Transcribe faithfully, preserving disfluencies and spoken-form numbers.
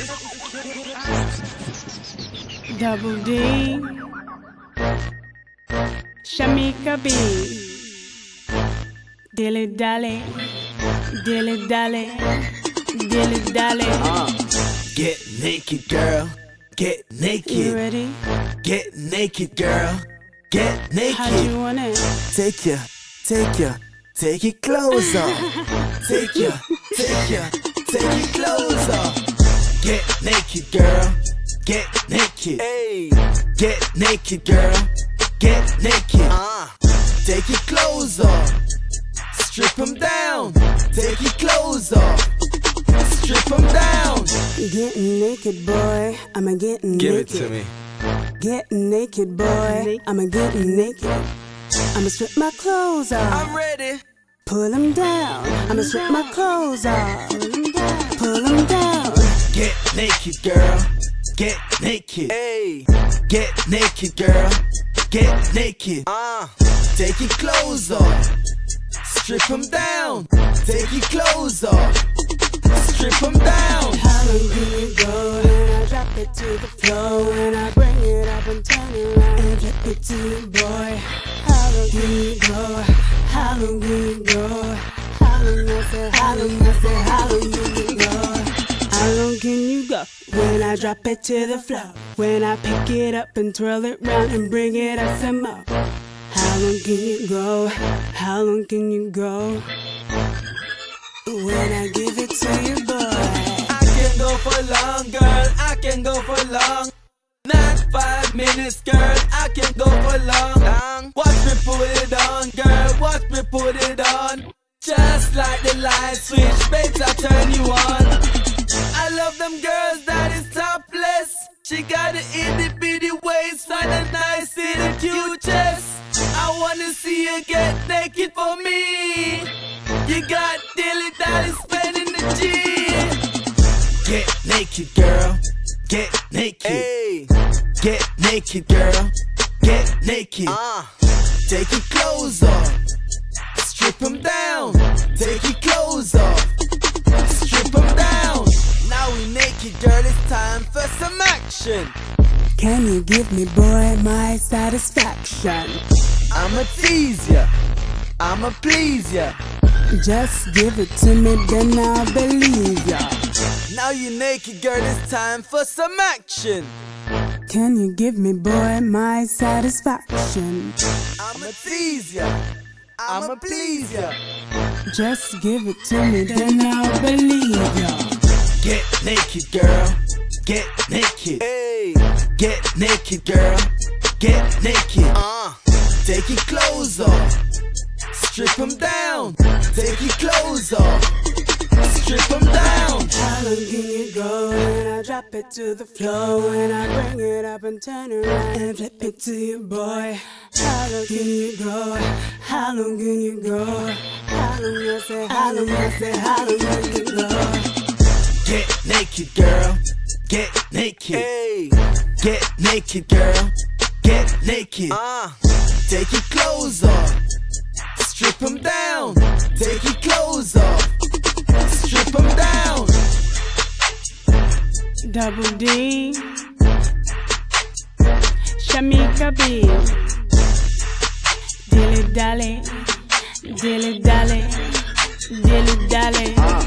Double D, Shamika B, Dilly Dally, Dilly Dally, Dilly Dally. Uh, get naked, girl. Get naked. You ready? Get naked, girl. Get naked. How you want it? Take your, take your, take your clothes off. Take your, take your, take your clothes off. Get naked, girl. Get naked. Hey. Get naked, girl. Get naked. Uh. Take your clothes off. Strip them down. Take your clothes off. Strip them down. Getting naked, boy. I'ma getting Give naked. it to me. Getting naked, boy. I'ma getting naked. I'ma strip my clothes off. I'm ready. Pull them down. I'ma strip my clothes off. Pull them down. Get naked, girl. Get naked. Hey. Get naked, girl. Get naked. Uh. Take your clothes off. Strip them down. Take your clothes off. Strip them down. How long can you go? And I drop it to the floor. And I bring it up and turn it around and flip it to you, boy. How long can you go? How long can you go? How long I say, how long I say, how long can you go? How long can you go? When I drop it to the floor. When I pick it up and twirl it round and bring it up some more. How long can you go? How long can you go? When I give it to you, boy. I can go for long, girl. I can go for long. Not five minutes, girl. I can go for long. long. Watch me put it on, girl. Watch me put it on. Just like the light switch, babes, I turn you on. I love them girls that is topless. She got an itty bitty waist and a nice little cute chest. I wanna see you get naked for me. You got dilly dally spending the G. Get naked, girl. Get naked. Hey. Get naked, girl. Get naked. Uh. Take your clothes off. Strip them down. Take your clothes off. Strip them down. Now we naked, girl. It's time for some action. Can you give me, boy, my satisfaction? I'ma tease ya. I'ma please ya. Just give it to me, then I'll believe ya. Now you're naked, girl, it's time for some action. Can you give me, boy, my satisfaction? I'ma tease ya. I'ma please ya. Just give it to me, then I'll believe ya. Get naked, girl. Get naked. Hey. Get naked, girl. Get naked. Uh. Take your clothes off. Strip them down. Take your clothes off. Strip them down. How long can you go? And I drop it to the floor. And I bring it up and turn around and flip it to you, boy. How long can you go? How long can you go? How long I say, how long I say, how long can you go? Get naked, girl. Get naked. Hey. Get naked, girl. Get naked. Uh. Take your clothes off. Strip them down. Take your clothes off. Strip them down. Double D, Shamika B, Dilly Dally, Dilly Dally, Dilly Dally.